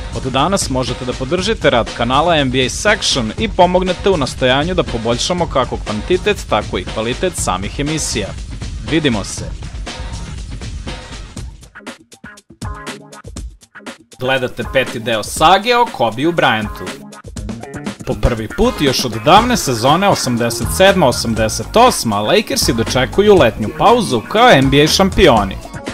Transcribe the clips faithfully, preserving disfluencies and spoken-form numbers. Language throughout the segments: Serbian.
Od danas možete da podržite rad kanala N B A Section i pomognete u nastojanju da poboljšamo kako kvantitet, tako i kvalitet samih emisija. Vidimo se! Gledate peti deo sage o Kobiju Bryantu. Po prvi put još od davne sezone osamdeset sedma osamdeset osma Lakersi dočekuju letnju pauzu kao N B A šampioni.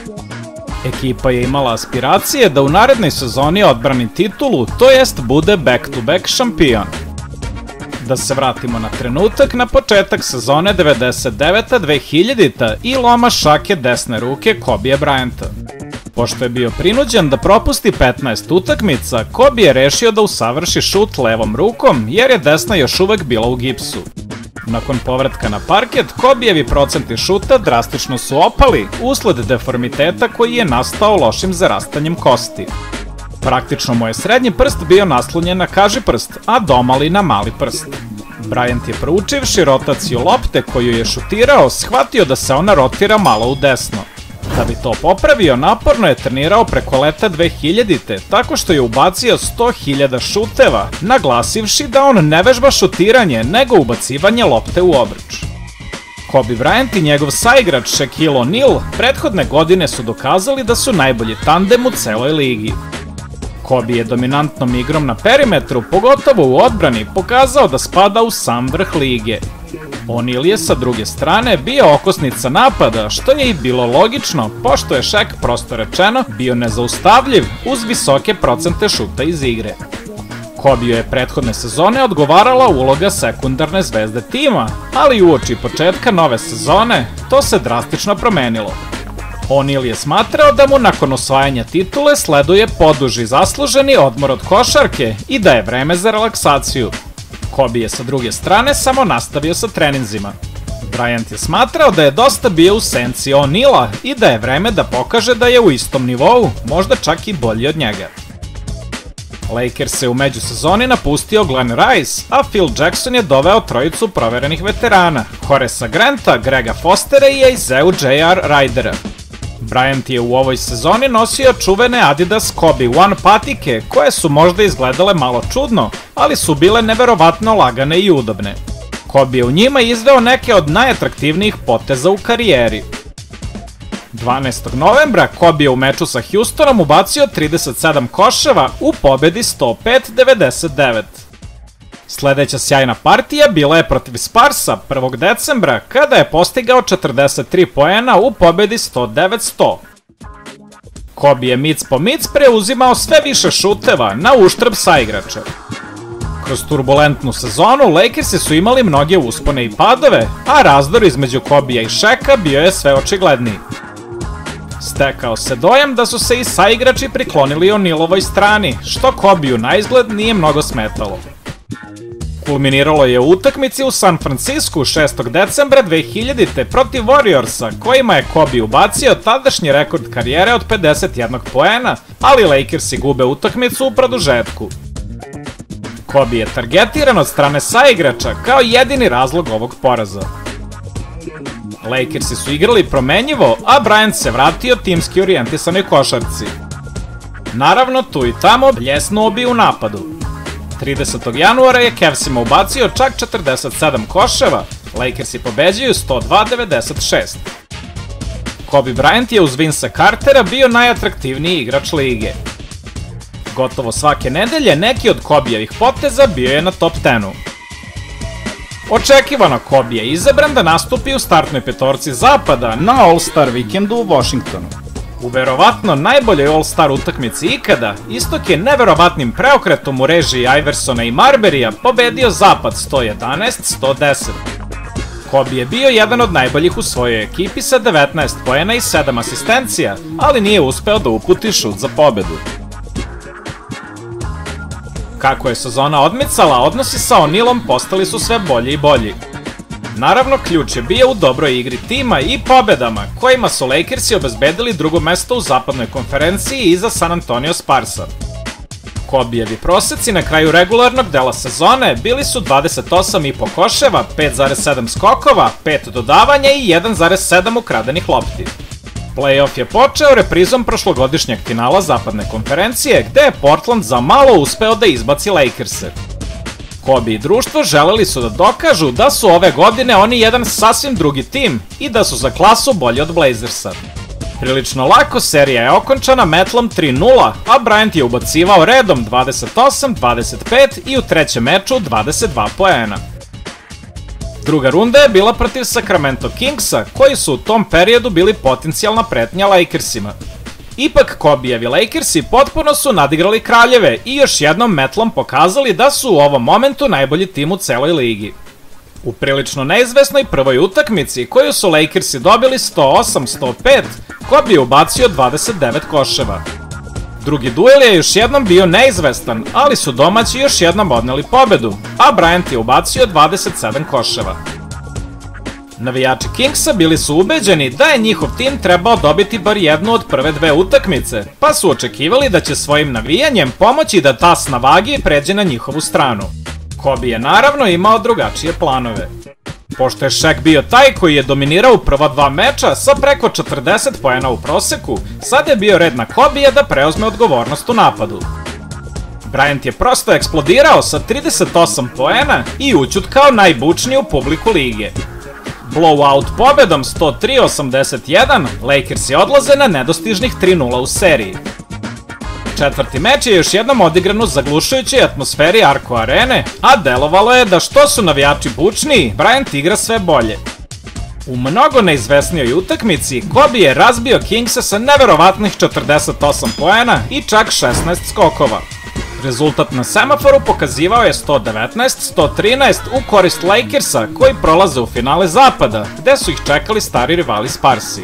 Ekipa je imala aspiracije da u narednoj sezoni odbrani titulu, to jest bude back-to-back šampion. Da se vratimo na trenutak na početak sezone devedeset deveta dve hiljadita i loma šake desne ruke Kobija Bryanta. Pošto je bio prinuđen da propusti petnaest utakmica, Kobe je rešio da usavrši šut levom rukom jer je desna još uvek bila u gipsu. Nakon povratka na parket, Kobijevi procenti šuta drastično su opali usled deformiteta koji je nastao lošim zarastanjem kosti. Praktično mu je srednji prst bio naslonjen na kažiprst, a domali na mali prst. Bryant je proučivši rotaciju lopte koju je šutirao, shvatio da se ona rotira malo u desno. Da bi to popravio, naporno je trenirao preko leta dve hiljadite, tako što je ubacio sto hiljada šuteva, naglasivši da on ne vežba šutiranje, nego ubacivanje lopte u obruč. Kobe Bryant i njegov saigrač Shaquille O'Neal prethodne godine su dokazali da su najbolji tandem u celoj ligi. Kobe je dominantnom igrom na perimetru, pogotovo u odbrani, pokazao da spada u sam vrh lige. O'Neal je sa druge strane bio okosnica napada, što je i bilo logično, pošto je Shaq, prosto rečeno, bio nezaustavljiv uz visoke procente šuta iz igre. Kobiju je prethodne sezone odgovarala uloga sekundarne zvezde tima, ali uoči početka nove sezone to se drastično promenilo. O'Neal je smatrao da mu nakon osvajanja titule sleduje poduži zasluženi odmor od košarke i da je vreme za relaksaciju. Kobe je sa druge strane samo nastavio sa treninzima. Bryant je smatrao da je dosta bio u senci O'Neala i da je vreme da pokaže da je u istom nivou, možda čak i bolji od njega. Lakers se u međusezoni napustio Glenn Rice, a Phil Jackson je doveo trojicu proverenih veterana, Horace'a Granta, Grega Fostera i Isaiah J R Rydera. Bryant je u ovoj sezoni nosio čuvene Adidas Kobe One patike, koje su možda izgledale malo čudno, ali su bile neverovatno lagane i udobne. Kobe je u njima izveo neke od najatraktivnijih poteza u karijeri. dvanaestog novembra Kobe je u meču sa Houstonom ubacio trideset sedam koševa u pobedi sto pet devedeset devet. Sledeća sjajna partija bila je protiv Sparsa prvog decembra kada je postigao četrdeset tri poena u pobedi sto devet sto. Kobe je mic po mic preuzimao sve više šuteva na uštrb saigrača. Kroz turbulentnu sezonu Lakersi su imali mnoge uspone i padove, a razdor između Kobija i Shaqa bio je sve očigledniji. Stekao se dojam da su se i saigrači priklonili O'Nealovoj strani, što Kobiju na izgled nije mnogo smetalo. Kulminiralo je u utakmici u San Francisku šestog decembra dve hiljadite protiv Warriorsa, kojima je Kobe ubacio tadašnji rekord karijere od pedeset jedan poena, ali Lakersi gube utakmicu u produžetku. Kobe je targetiran od strane saigrača kao jedini razlog ovog poraza. Lakersi su igrali promenjivo, a Bryant se vratio timski orijentisanoj košarci. Naravno, tu i tamo bljesnuo bi u napadu. tridesetog januara je Cavsima ubacio čak četrdeset sedam koševa, Lakersi pobeđuju sto dva devedeset šest. Kobe Bryant je uz Vince Cartera bio najatraktivniji igrač lige. Gotovo svake nedelje neki od Kobijevih poteza bio je na top deseti. Očekivano Kobe je izabran da nastupi u startnoj petorci zapada na All-Star vikendu u Washingtonu. U verovatno najboljoj All-Star utakmici ikada, Istok je neverovatnim preokretom u režiji Iversona i Marberija pobedio zapad sto jedanaest sto deset. Kobe je bio jedan od najboljih u svojoj ekipi sa devetnaest poena i sedam asistencija, ali nije uspeo da uputi šut za pobedu. Kako je sezona odmicala, odnosi sa O'Nealom postali su sve bolji i bolji. Naravno, ključ je bio u dobroj igri tima i pobedama, kojima su Lakersi obezbedili drugo mesto u zapadnoj konferenciji iza San Antonio Sparsa. Kobijevi proseci na kraju regularnog dela sezone bili su dvadeset osam i po koševa, pet zarez sedam skokova, pet dodavanja i jedan zarez sedam ukradenih lopti. Playoff je počeo reprizom prošlogodišnjeg finala zapadne konferencije, gde je Portland za malo uspeo da izbaci Lakerse. Kobe i društvo želeli su da dokažu da su ove godine oni jedan sasvim drugi tim i da su za klasu bolji od Blazersa. Prilično lako serija je okončana metlom tri nula, a Bryant je ubacivao redom dvadeset osam, dvadeset pet i u trećem meču dvadeset dva poena. Druga runda je bila protiv Sacramento Kingsa, koji su u tom periodu bili potencijalna pretnja Lakersima. Ipak Kobejevi Lakersi potpuno su nadigrali kraljeve i još jednom metlom pokazali da su u ovom momentu najbolji tim u celoj ligi. U prilično neizvesnoj prvoj utakmici, koju su Lakersi dobili sto osam sto pet, Kobe je ubacio dvadeset devet koševa. Drugi duel je još jednom bio neizvestan, ali su domaći još jednom odneli pobedu, a Bryant je ubacio dvadeset sedam koševa. Navijači Kingsa bili su ubeđeni da je njihov tim trebao dobiti bar jednu od prve dve utakmice, pa su očekivali da će svojim navijanjem pomoći da tas na vagi pređe na njihovu stranu. Kobe je naravno imao drugačije planove. Pošto je Shaq bio taj koji je dominirao u prva dva meča sa preko četrdeset poena u proseku, sad je bio red na Kobeja da preuzme odgovornost u napadu. Bryant je prosto eksplodirao sa trideset osam poena i ućutkao najbučniju publiku lige. Blowout pobedom sto tri osamdeset jedan, Lakersi odlaze na nedostižnih tri nula u seriji. Četvrti meč je još jednom odigran u zaglušujućoj atmosferi Arco arene, a delovalo je da što su navijači bučniji, Bryant igra sve bolje. U mnogo neizvesnijoj utakmici, Kobe je razbio Kingsa sa neverovatnih četrdeset osam poena i čak šesnaest skokova. Rezultat na semaforu pokazivao je sto devetnaest sto trinaest u korist Lakersa, koji prolaze u finale zapada, gde su ih čekali stari rivali Sparsi.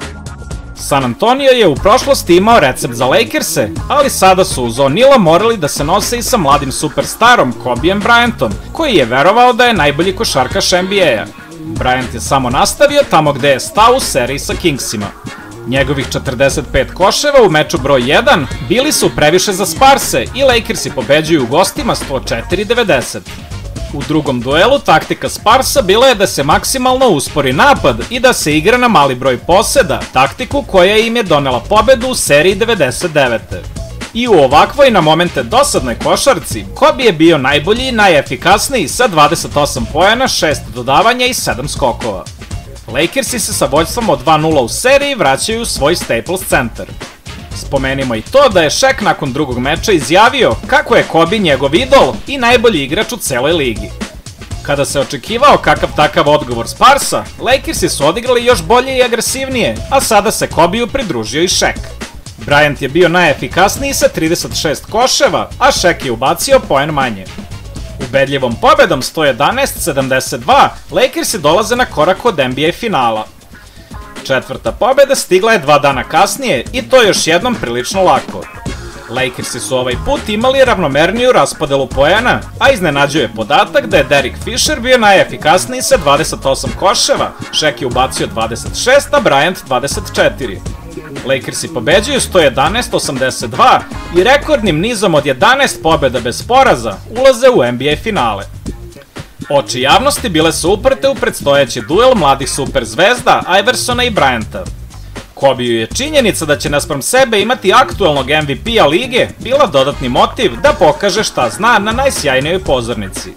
San Antonio je u prošlosti imao recept za Lakerse, ali sada su uz O'Neala morali da se nose i sa mladim superstarom Kobejem Bryantom, koji je verovao da je najbolji košarkaš N B A-a. Bryant je samo nastavio tamo gde je stao u seriji sa Kingsima. Njegovih četrdeset pet koševa u meču broj jedan bili su previše za Sparse i Lakersi pobeđuju u gostima sto četiri devedeset. U drugom duelu taktika Sparsa bila je da se maksimalno uspori napad i da se igra na mali broj poseda, taktiku koja im je donela pobedu u seriji devedeset devete. I u ovakvoj na momente dosadnoj košarci, Kobe je bio najbolji i najefikasniji sa dvadeset osam poena, šest dodavanja i sedam skokova. Lakersi se sa vođstvom od dva nula u seriji vraćaju u svoj Staples centar. Spomenimo i to da je Shaq nakon drugog meča izjavio kako je Kobe njegov idol i najbolji igrač u celoj ligi. Kada se očekivao kakav takav odgovor Sparsa, Lakersi su odigrali još bolje i agresivnije, a sada se Kobeju pridružio i Shaq. Bryant je bio najefikasniji sa trideset šest koševa, a Shaq je ubacio poen manje. Ubedljivom pobedom sto jedanaest sedamdeset dva, Lakersi dolaze na korak od N B A finala. Četvrta pobeda stigla je dva dana kasnije i to još jednom prilično lako. Lakersi su ovaj put imali ravnomerniju raspodelu poena, a iznenađuje podatak da je Derek Fisher bio najefikasniji sa dvadeset osam koševa, Shaq je ubacio dvadeset šest, a Bryant dvadeset četiri. Lakersi pobeđuju sto jedanaest osamdeset dva i rekordnim nizom od jedanaest pobeda bez poraza ulaze u N B A finale. Oči javnosti bile su uprte u predstojeći duel mladih superzvezda Iversona i Bryanta. Kobeju je činjenica da će naspram sebe imati aktuelnog M V P-a lige bila dodatni motiv da pokaže šta zna na najsjajnijoj pozornici.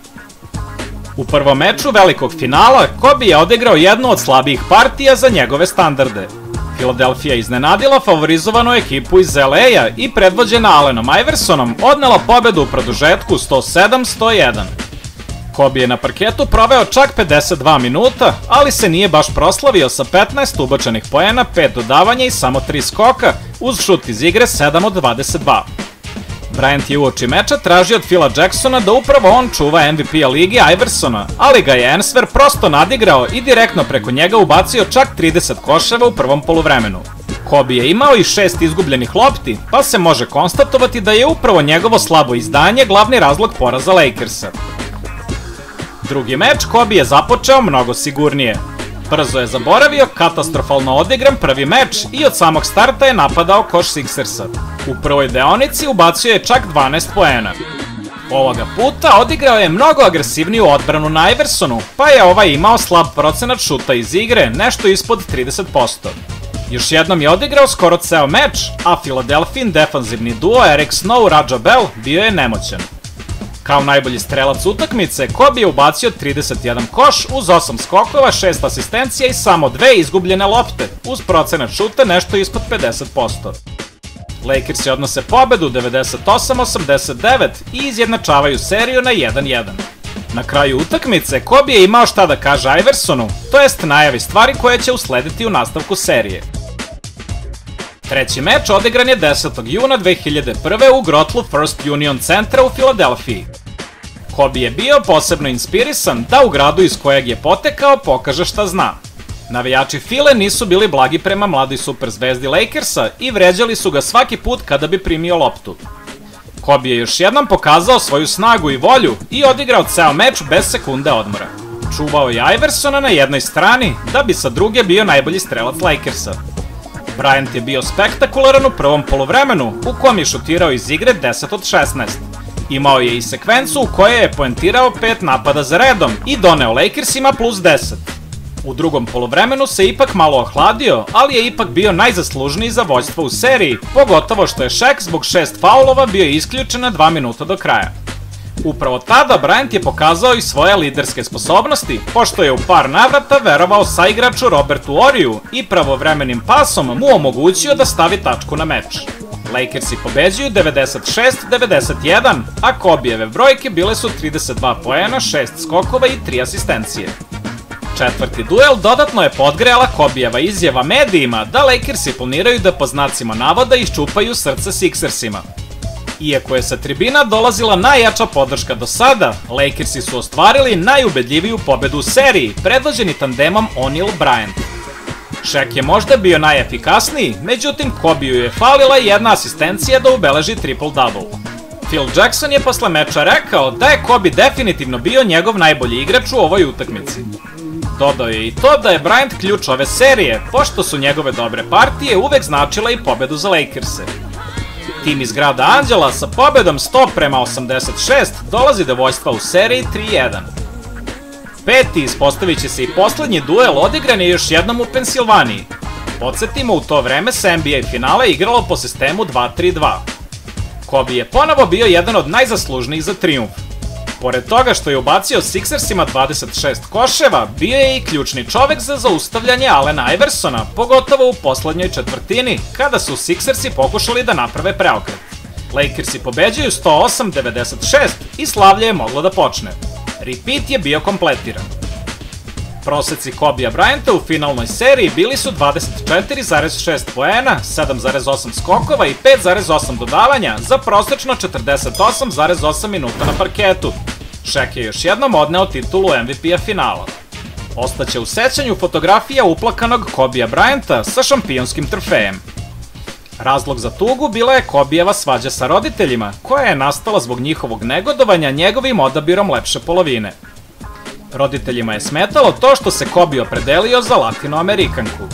U prvom meču velikog finala Kobe je odigrao jednu od slabijih partija za njegove standarde. Filadelfija iznenadila favorizovanu ekipu iz L A-a i predvođena Allenom Iversonom odnela pobedu u produžetku sto sedam sto jedan. Kobe je na parketu proveo čak pedeset dva minuta, ali se nije baš proslavio sa petnaest ubačenih poena, pet dodavanja i samo tri skoka, uz šut iz igre sedam od dvadeset dva. Bryant je uoči meča tražio od Phila Jacksona da upravo on čuva M V P-a lige Iversona, ali ga je Answer prosto nadigrao i direktno preko njega ubacio čak trideset koševa u prvom poluvremenu. Kobe je imao i šest izgubljenih lopti, pa se može konstatovati da je upravo njegovo slabo izdanje glavni razlog poraza Lakersa. Drugi meč Kobe je započeo mnogo sigurnije. Brzo je zaboravio katastrofalno odigran prvi meč i od samog starta je napadao koš Sixersa. U prvoj deonici ubacio je čak dvanaest poena. Ovoga puta odigrao je mnogo agresivniju odbranu na Iversonu, pa je ovaj imao slab procenat šuta iz igre, nešto ispod trideset posto. Još jednom je odigrao skoro ceo meč, a Philadelphijin defanzivni duo Eric Snow Raja Bell bio je nemoćan. Kao najbolji strelac utakmice, Kobe je ubacio trideset jedan koš uz osam skokova, šest asistencija i samo dve izgubljene lopte, uz procenat šuta nešto ispod pedeset posto. Lakersi odnose pobedu devedeset osam osamdeset devet i izjednačavaju seriju na jedan jedan. Na kraju utakmice, Kobe je imao šta da kaže Iversonu, to jest najavi stvari koje će uslediti u nastavku serije. Treći meč odigran je desetog juna dve hiljade prve. u grotlu First Union centra u Filadelfiji. Kobe je bio posebno inspirisan da u gradu iz kojeg je potekao pokaže šta zna. Navijači File nisu bili blagi prema mladoj superzvezdi Lakersa i vređali su ga svaki put kada bi primio loptu. Kobe je još jednom pokazao svoju snagu i volju i odigrao ceo meč bez sekunde odmora. Čuvao je Iversona na jednoj strani, da bi sa druge bio najbolji strelac Lakersa. Bryant je bio spektakularan u prvom poluvremenu, u kom je šutirao iz igre deset od šesnaest. Imao je i sekvencu u kojoj je poentirao pet napada za redom i doneo Lakersima plus deset. U drugom poluvremenu se ipak malo ohladio, ali je ipak bio najzaslužniji za vođstvo u seriji, pogotovo što je Shaq zbog šest faulova bio isključen na dva minuta do kraja. Upravo tada Bryant je pokazao i svoje liderske sposobnosti, pošto je u par navrata verovao saigraču Robertu Oriju i pravovremenim pasom mu omogućio da stavi tačku na meč. Lakersi pobeđuju devedeset šest devedeset jedan, a Kobijeve brojke bile su trideset dva poena, šest skokova i tri asistencije. Četvrti duel dodatno je podgrejala Kobijeva izjava medijima da Lakersi planiraju da po znacima navoda iščupaju srce Sixersima. Iako je sa tribina dolazila najjača podrška do sada, Lakersi su ostvarili najubedljiviju pobedu u seriji, predvođeni tandemom O'Neal-Bryant. Shaq je možda bio najefikasniji, međutim Kobiju je falila jedna asistencija da ubeleži triple-double. Phil Jackson je posle meča rekao da je Kobe definitivno bio njegov najbolji igrač u ovoj utakmici. Dodao je i to da je Bryant ključ ove serije, pošto su njegove dobre partije uvek značile i pobedu za Lakerse. Tim iz grada Anđela sa pobedom sto prema osamdeset šest dolazi do vođstva u seriji tri jedan. Peti ispostavit će se i poslednji duel odigran je još jednom u Pensilvaniji. Podsjetimo, u to vreme se N B A finale igralo po sistemu dva tri dva. Kobe je ponovo bio jedan od najzaslužnijih za trijumf. Pored toga što je ubacio Sixersima dvadeset šest koševa, bio je i ključni čovek za zaustavljanje Allena Iversona, pogotovo u poslednjoj četvrtini, kada su Sixersi pokušali da naprave preokret. Lakersi pobeđuju sto osam devedeset šest i slavlje je moglo da počne. Repeat je bio kompletiran. Proseci Kobija Bryanta u finalnoj seriji bili su dvadeset četiri zarez šest poena, sedam zarez osam skokova i pet zarez osam dodavanja za prosečno četrdeset osam zarez osam minuta na parketu. Shaq je još jednom odneo titulu M V P-a finala. Ostaće u sećanju fotografija uplakanog Kobija Bryanta sa šampionskim trofejem. Razlog za tugu bila je Kobijeva svađa sa roditeljima, koja je nastala zbog njihovog negodovanja njegovim odabirom lepše polovine. Roditeljima je smetalo to što se Kobe opredelio za Latinoamerikanku.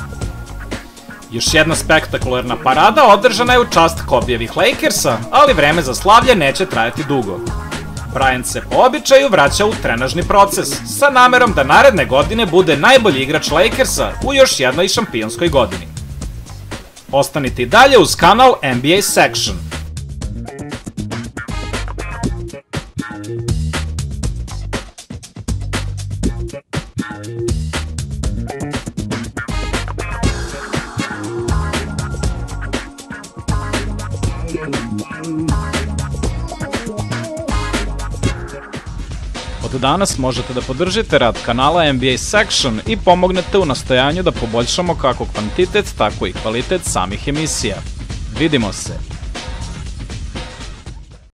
Još jedna spektakularna parada održana je u čast Kobijevih Lakersa, ali vreme za slavlje neće trajati dugo. Bryant se po običaju vraća u trenažni proces, sa namerom da naredne godine bude najbolji igrač Lakersa u još jednoj šampionskoj godini. Ostanite i dalje uz kanal N B A Section. Od danas možete da podržite rad kanala N B A Section i pomognete u nastojanju da poboljšamo kako kvantitet, tako i kvalitet samih emisija. Vidimo se!